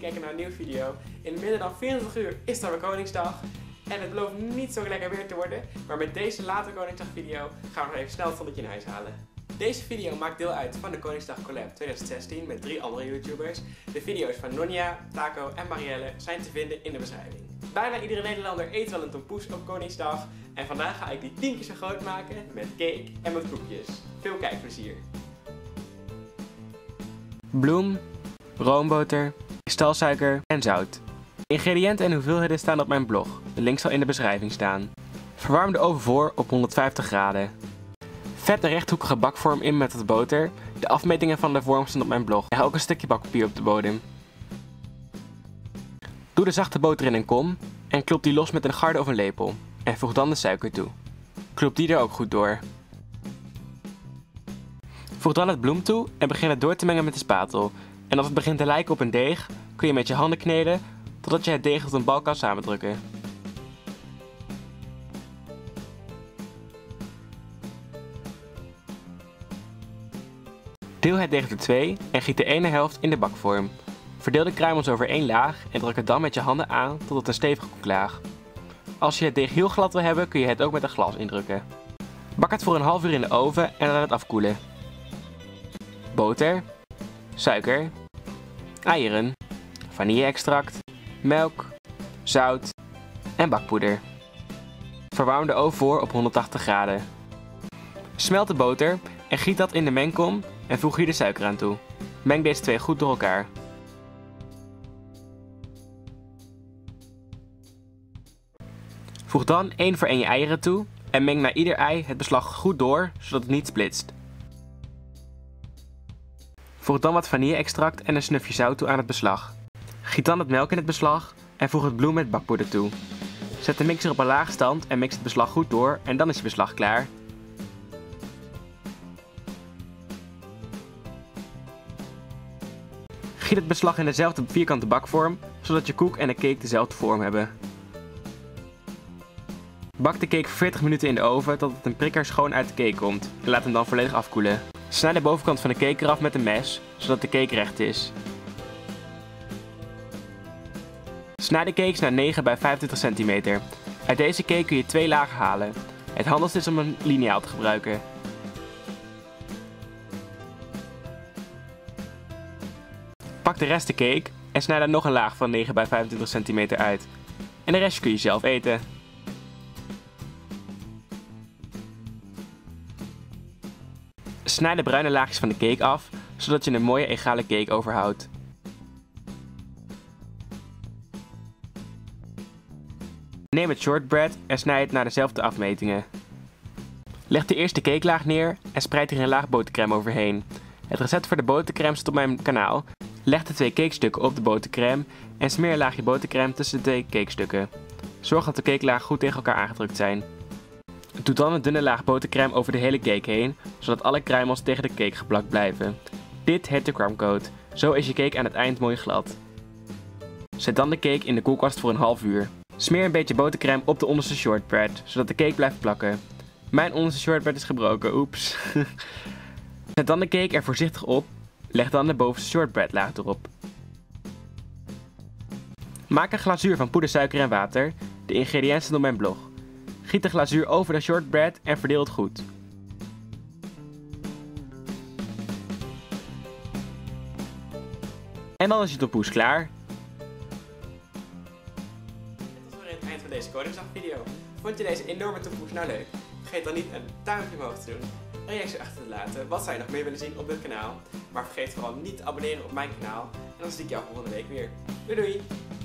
kijken naar een nieuwe video. In minder dan 24 uur is het alweer Koningsdag. En het belooft niet zo lekker weer te worden. Maar met deze late Koningsdag video gaan we nog even snel het zonnetje in huis halen. Deze video maakt deel uit van de Koningsdag Collab 2016 met 3 andere YouTubers. De video's van Nonja, Taco en Marielle zijn te vinden in de beschrijving. Bijna iedere Nederlander eet wel een tompoes op Koningsdag. En vandaag ga ik die 10 keer zo groot maken met cake en met koekjes. Veel kijkplezier! Bloem, roomboter, kristalsuiker en zout. De ingrediënten en hoeveelheden staan op mijn blog. De link zal in de beschrijving staan. Verwarm de oven voor op 150 graden. Vet de rechthoekige bakvorm in met wat boter. De afmetingen van de vorm staan op mijn blog. Leg ook een stukje bakpapier op de bodem. Doe de zachte boter in een kom en klop die los met een garde of een lepel. En voeg dan de suiker toe. Klop die er ook goed door. Voeg dan het bloem toe en begin het door te mengen met de spatel. En als het begint te lijken op een deeg, kun je met je handen kneden totdat je het deeg tot een bal kan samendrukken. Deel het deeg door 2 en giet de ene helft in de bakvorm. Verdeel de kruimels over 1 laag en druk het dan met je handen aan tot een stevige koeklaag. Als je het deeg heel glad wil hebben, kun je het ook met een glas indrukken. Bak het voor een half uur in de oven en laat het afkoelen. Boter, suiker, eieren, vanille-extract, melk, zout en bakpoeder. Verwarm de oven voor op 180 graden. Smelt de boter en giet dat in de mengkom en voeg hier de suiker aan toe. Meng deze twee goed door elkaar. Voeg dan 1 voor 1 je eieren toe en meng na ieder ei het beslag goed door, zodat het niet splitst. Voeg dan wat vanille-extract en een snufje zout toe aan het beslag. Giet dan het melk in het beslag en voeg het bloem met bakpoeder toe. Zet de mixer op een laag stand en mix het beslag goed door en dan is je beslag klaar. Giet het beslag in dezelfde vierkante bakvorm, zodat je koek en de cake dezelfde vorm hebben. Bak de cake voor 40 minuten in de oven totdat een prikker schoon uit de cake komt en laat hem dan volledig afkoelen. Snijd de bovenkant van de cake eraf met een mes, zodat de cake recht is. Snijd de cakes naar 9 bij 25 cm. Uit deze cake kun je 2 lagen halen. Het handigst is om een liniaal te gebruiken. Pak de rest de cake en snijd er nog een laag van 9 bij 25 cm uit. En de rest kun je zelf eten. Snijd de bruine laagjes van de cake af, zodat je een mooie egale cake overhoudt. Neem het shortbread en snijd het naar dezelfde afmetingen. Leg de eerste cakelaag neer en spreid er een laag botercrème overheen. Het recept voor de botercrème staat op mijn kanaal. Leg de 2 cakestukken op de botercrème en smeer een laagje botercrème tussen de 2 cakestukken. Zorg dat de cakelagen goed tegen elkaar aangedrukt zijn. Doe dan een dunne laag botercrème over de hele cake heen, zodat alle kruimels tegen de cake geplakt blijven. Dit heet de crumbcoat. Zo is je cake aan het eind mooi glad. Zet dan de cake in de koelkast voor een half uur. Smeer een beetje botercrème op de onderste shortbread, zodat de cake blijft plakken. Mijn onderste shortbread is gebroken, oeps. Zet dan de cake er voorzichtig op. Leg dan de bovenste shortbread laag erop. Maak een glazuur van poedersuiker en water. De ingrediënten staan op mijn blog. Giet de glazuur over de shortbread en verdeel het goed. En dan is je tompoes klaar. Dit was weer het eind van deze Koningsdag video. Vond je deze enorme tompoes nou leuk? Vergeet dan niet een duimpje omhoog te doen, een reactie achter te laten. Wat zou je nog meer willen zien op dit kanaal? Maar vergeet vooral niet te abonneren op mijn kanaal. En dan zie ik jou volgende week weer. Doei doei!